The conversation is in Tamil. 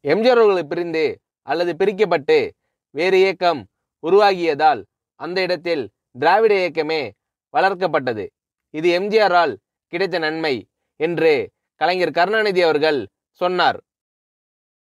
எம்ஜிஆர் அவர்கள் பிரிந்து அல்லது பிரிக்கப்பட்டு வேறு இயக்கம் உருவாகியதால் அந்த இடத்தில் திராவிட இயக்கமே வளர்க்கப்பட்டது. இது எம்ஜிஆரால் கிடைத்த நன்மை என்று கலைஞர் கருணாநிதி அவர்கள் சொன்னார்.